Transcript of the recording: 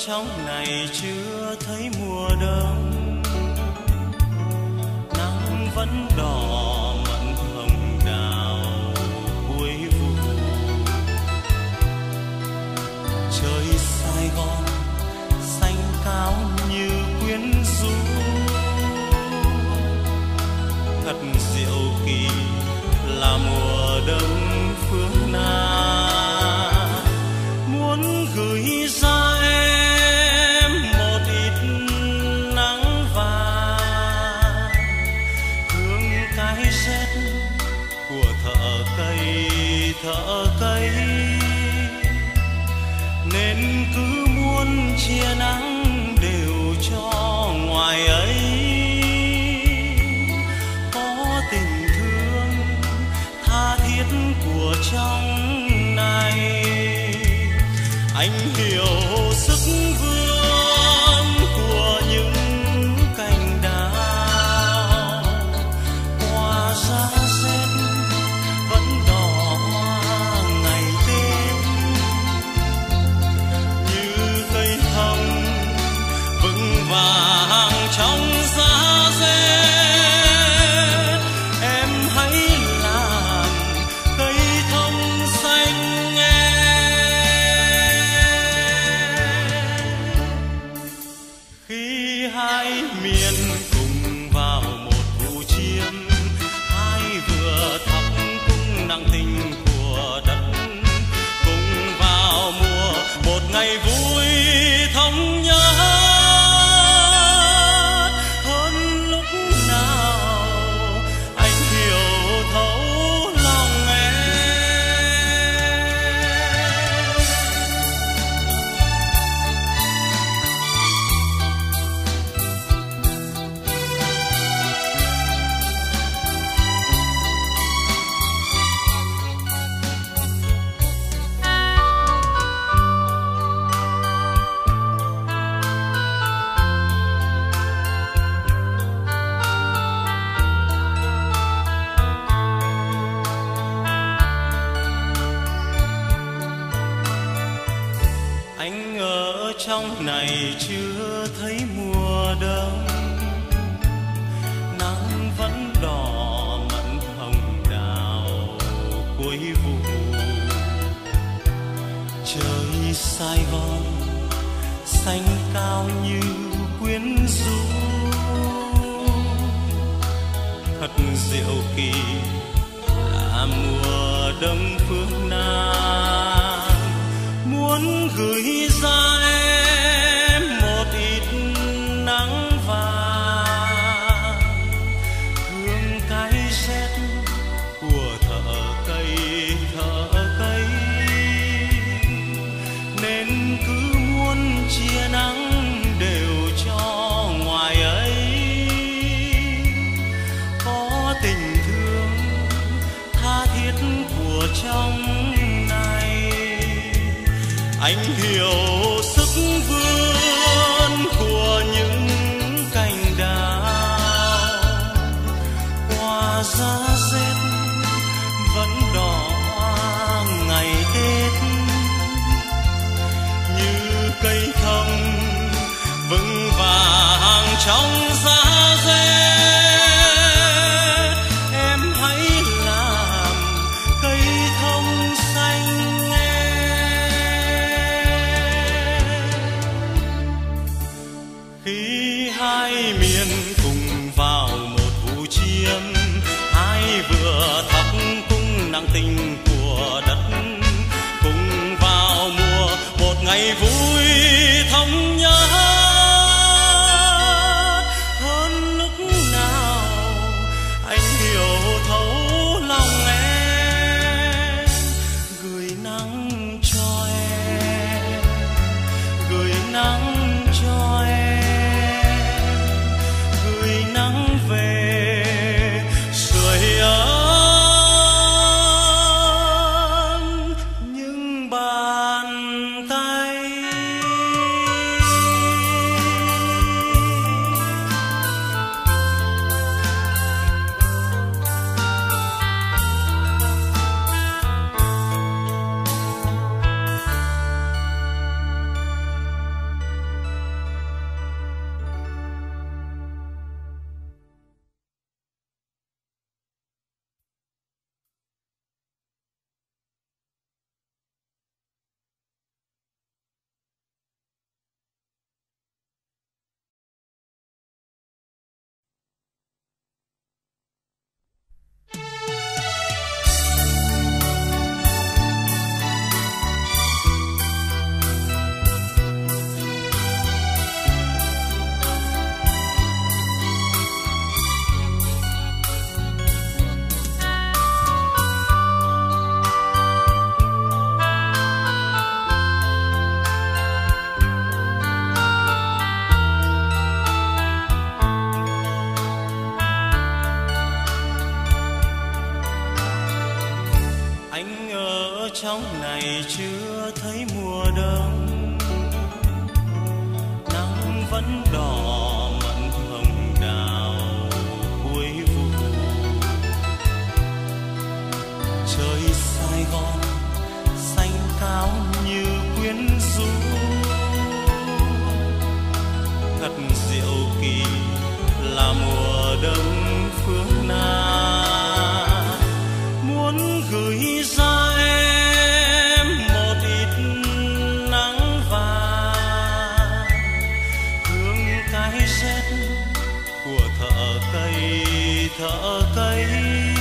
trong này chưa thấy mùa đông, nắng vẫn đỏ mận hồng đào cuối vụ. Trời Sài Gòn xanh cao như quyến rũ, thật diệu kỳ là mùa đông phương Nam. Muốn gửi ra em một ít nắng vàng, hương cái rét của thợ cây, nên cứ muốn chia nắng đều cho ngoài ấy. Có tình thương tha thiết của trong này, anh hiểu sức vươn của những cành đào. Qua giá rét vẫn đỏ ngày Tết, như cây thông vững vàng trong giá rét. Em hãy làm cây thông xanh khi hai miền cùng vào một vụ chiến. Hai vừa thắp cung nặng tình của đất, cùng vào mùa một ngày vui thống nhất. Hơn lúc nào anh hiểu thấu lòng em. Anh ở trong này chưa thấy mùa đông, nắng vẫn đỏ mận hồng đào cuối vụ. Trời Sài Gòn xanh cao như quyến rũ, thật diệu kỳ là mùa đông phương Nam. Muốn gửi ra em một ít nắng vàng, hương cái rét của thợ cây, nên cứ muốn chia nắng đều cho ngoài ấy. Có tình thương tha thiết của trong này, anh hiểu sức vươn của những cành đào. Qua giá rét vẫn đỏ ngày Tết, như cây thông vững vàng trong giá rét. Em hãy làm cây thông xanh em. trong này chưa thấy mùa đông, nắng vẫn đỏ mận hồng đào cuối vụ. Trời Sài Gòn xanh cao như quyến rũ, thật diệu kỳ là mùa đông phương Nam. Muốn gửi ra em một ít nắng vàng, hương cái rét của thợ cây